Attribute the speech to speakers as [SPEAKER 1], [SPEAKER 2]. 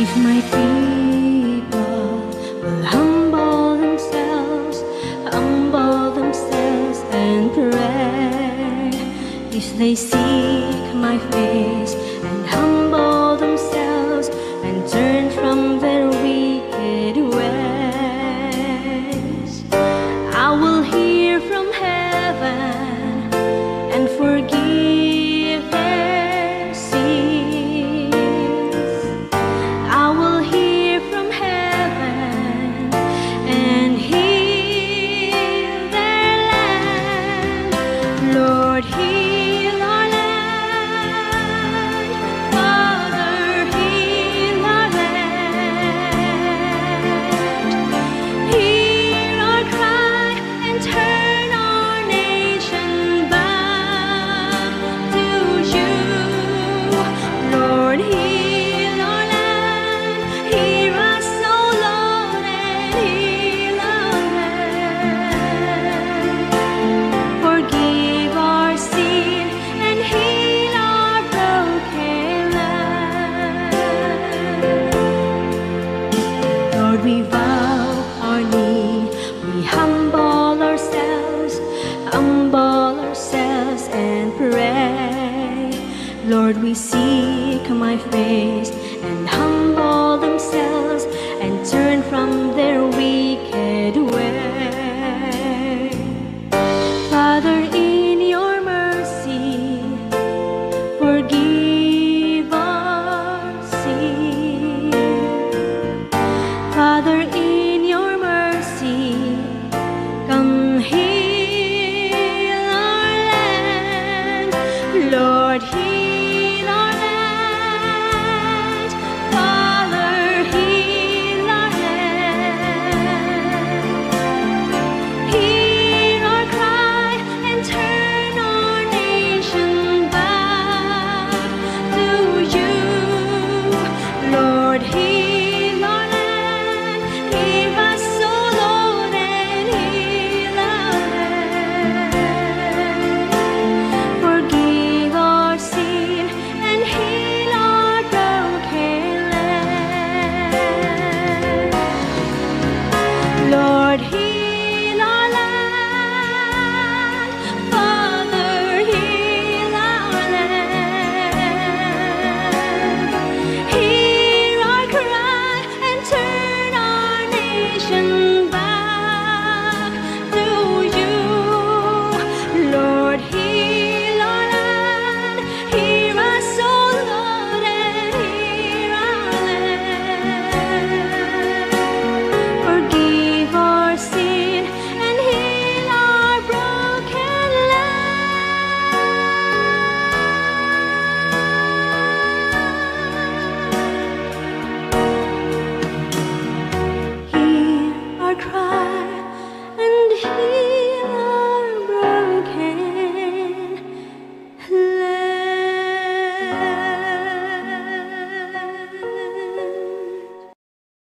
[SPEAKER 1] If my people will humble themselves and pray, if they seek my face and humble themselves and turn from their wicked ways, I will hear from heaven and forgive their sins. I will hear from heaven and heal their land. Lord, heal our land. Father, heal our land. Hear our cry and turn our nation back to you. Lord, heal our land. Hear us, O Lord, and heal our land. Forgive our sin and heal our broken land. Lord, we bow our knee, we humble ourselves and pray. Lord, we seek my face and humble themselves and turn from their wicked